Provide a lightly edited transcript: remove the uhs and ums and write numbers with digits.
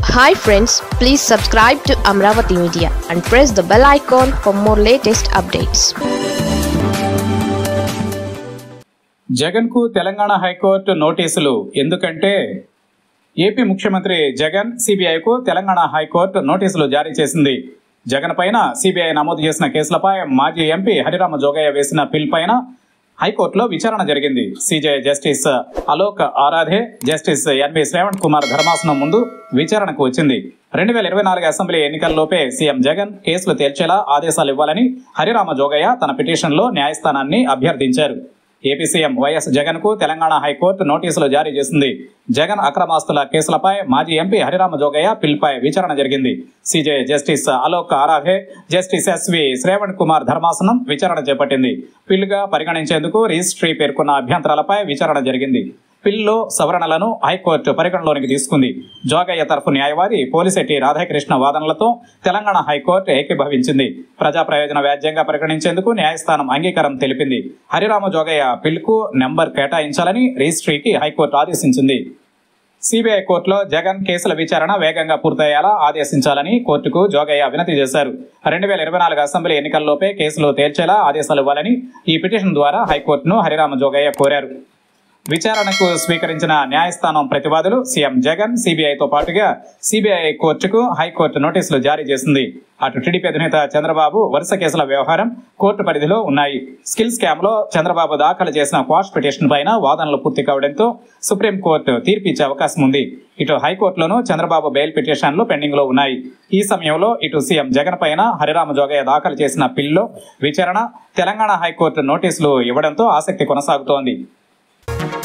Hi friends, please subscribe to Amravati Media and press the bell icon for more latest updates. Jagan కు Telangana high court నోటీసులు ఎందుకంటే AP ముఖ్యమంత్రి Jagan సిబిఐకు Telangana high court నోటీసులు జారీ చేసింది. జగన్ పైన సిబిఐ నమోదు చేసిన కేసులపై మాజీ ఎంపీ హరిరామ జోగయ్య వేసిన పిల్ పైన హైకోర్టులో విచారణ జరిగింది. CJ justice Alok Aradhe, justice NV Shravan Kumar ధర్మాసనం ముందు విచారణకు వచ్చింది. 2024 అసెంబ్లీ ఎన్నికల్లోపే సీఎం జగన్ కేసులు తేల్చేలా ఆదేశాలు ఇవ్వాలని హరిరామ జోగయ్య తన పిటిషన్లో న్యాయస్థానాన్ని అభ్యర్థించారు. ఏపీ సీఎం వైఎస్ జగన్ కు తెలంగాణ హైకోర్టు నోటీసులు జారీ చేసింది. జగన్ అక్రమాస్తుల కేసులపై మాజీ ఎంపీ హరిరామ జోగయ్య పిల్పై విచారణ జరిగింది. CJ justice Alok Aradhe, justice SV Shravan Kumar ధర్మాసనం విచారణ చేపట్టింది. పిల్గా పరిగణించేందుకు రిజిస్ట్రీ పేర్కొన్న అభ్యంతరాలపై విచారణ జరిగింది. పిల్లో సవరణలను హైకోర్టు పరిగణలోనికి తీసుకుంది. జోగయ్య తరఫు న్యాయవాది పోలిశెట్టి రాధాకృష్ణ వాదనలతో తెలంగాణ హైకోర్టు ఏకీభవించింది. ప్రజా ప్రయోజన వ్యాజ్యంగా పరిగణించేందుకు న్యాయస్థానం అంగీకారం తెలిపింది. హరిరామ జోగయ్య పిల్కు నెంబర్ కేటాయించాలని రిజిస్ట్రీకి హైకోర్టు ఆదేశించింది. సిబిఐ కోర్టులో జగన్ కేసుల విచారణ వేగంగా పూర్తయ్యేలా ఆదేశించాలని కోర్టుకు జోగయ్య వినతి చేశారు. 2024 అసెంబ్లీ ఎన్నికల్లోపే కేసులు తేల్చేలా ఆదేశాలు ఇవ్వాలని ఈ పిటిషన్ ద్వారా హైకోర్టును హరిరామ జోగయ్య కోరారు. విచారణకు స్వీకరించిన న్యాయస్థానం ప్రతివాదులు సీఎం జగన్ సిబిఐతో పాటుగా సిబిఐ కోర్టుకు హైకోర్టు నోటీసులు జారీ చేసింది. అటు టీడీపీ అధినేత చంద్రబాబు వరుస కేసుల వ్యవహారం కోర్టు పరిధిలో ఉన్నాయి. స్కిల్ స్కామ్ లో చంద్రబాబు దాఖలు చేసిన క్వాష్ పిటిషన్ పైన వాదనలు పూర్తి కావడంతో సుప్రీంకోర్టు తీర్పిచ్చే అవకాశం ఉంది. ఇటు హైకోర్టులోనూ చంద్రబాబు బెయిల్ పిటిషన్లు పెండింగ్ లో ఉన్నాయి. ఈ సమయంలో ఇటు సీఎం జగన్ పైన హరిరామ జోగయ్య దాఖలు చేసిన పిల్లో విచారణ, తెలంగాణ హైకోర్టు నోటీసులు ఇవ్వడంతో ఆసక్తి కొనసాగుతోంది.